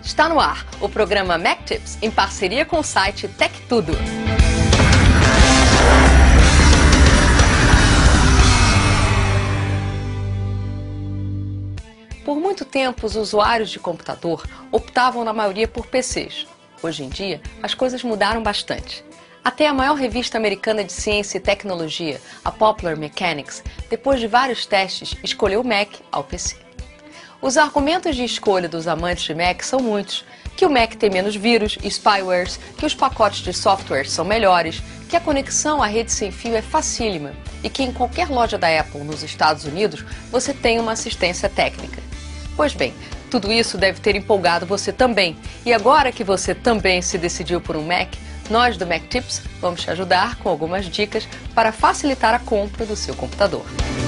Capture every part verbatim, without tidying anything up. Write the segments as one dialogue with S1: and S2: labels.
S1: Está no ar o programa Mac Tips, em parceria com o site Tech Tudo. Por muito tempo, os usuários de computador optavam na maioria por P Cs. Hoje em dia, as coisas mudaram bastante. Até a maior revista americana de ciência e tecnologia, a Popular Mechanics, depois de vários testes, escolheu o Mac ao P C. Os argumentos de escolha dos amantes de Mac são muitos: que o Mac tem menos vírus e spywares, que os pacotes de software são melhores, que a conexão à rede sem fio é facílima e que em qualquer loja da Apple nos Estados Unidos você tem uma assistência técnica. Pois bem, tudo isso deve ter empolgado você também. E agora que você também se decidiu por um Mac, nós do Mac Tips vamos te ajudar com algumas dicas para facilitar a compra do seu computador.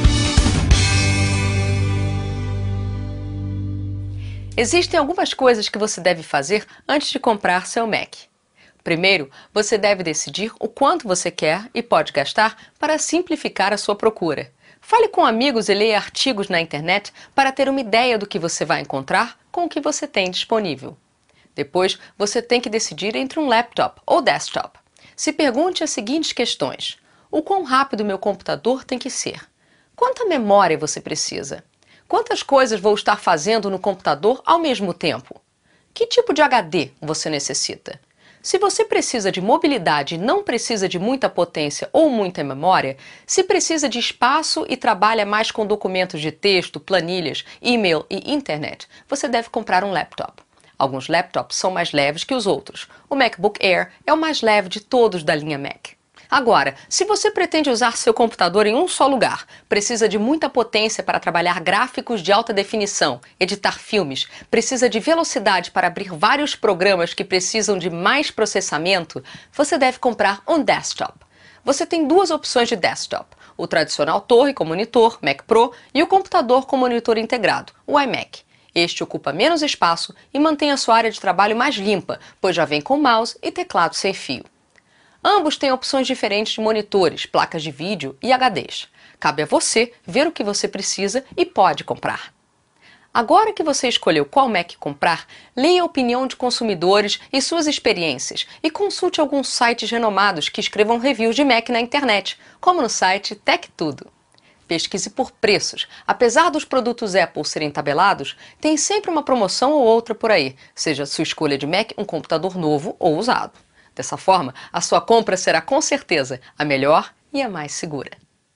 S1: Existem algumas coisas que você deve fazer antes de comprar seu Mac. Primeiro, você deve decidir o quanto você quer e pode gastar para simplificar a sua procura. Fale com amigos e leia artigos na internet para ter uma ideia do que você vai encontrar com o que você tem disponível. Depois, você tem que decidir entre um laptop ou desktop. Se pergunte as seguintes questões: o quão rápido meu computador tem que ser? Quanta memória você precisa? Quantas coisas vou estar fazendo no computador ao mesmo tempo? Que tipo de H D você necessita? Se você precisa de mobilidade e não precisa de muita potência ou muita memória, se precisa de espaço e trabalha mais com documentos de texto, planilhas, e-mail e internet, você deve comprar um laptop. Alguns laptops são mais leves que os outros. O MacBook Air é o mais leve de todos da linha Mac. Agora, se você pretende usar seu computador em um só lugar, precisa de muita potência para trabalhar gráficos de alta definição, editar filmes, precisa de velocidade para abrir vários programas que precisam de mais processamento, você deve comprar um desktop. Você tem duas opções de desktop: o tradicional torre com monitor, Mac Pro, e o computador com monitor integrado, o iMac. Este ocupa menos espaço e mantém a sua área de trabalho mais limpa, pois já vem com mouse e teclado sem fio. Ambos têm opções diferentes de monitores, placas de vídeo e H Ds. Cabe a você ver o que você precisa e pode comprar. Agora que você escolheu qual Mac comprar, leia a opinião de consumidores e suas experiências e consulte alguns sites renomados que escrevam reviews de Mac na internet, como no site Tech Tudo. Pesquise por preços. Apesar dos produtos Apple serem tabelados, tem sempre uma promoção ou outra por aí, seja sua escolha de Mac um computador novo ou usado. Dessa forma, a sua compra será com certeza a melhor e a mais segura.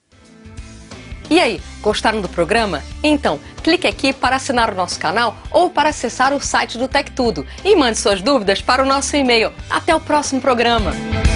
S1: E aí, gostaram do programa? Então, clique aqui para assinar o nosso canal ou para acessar o site do Tech Tudo e mande suas dúvidas para o nosso e-mail. Até o próximo programa!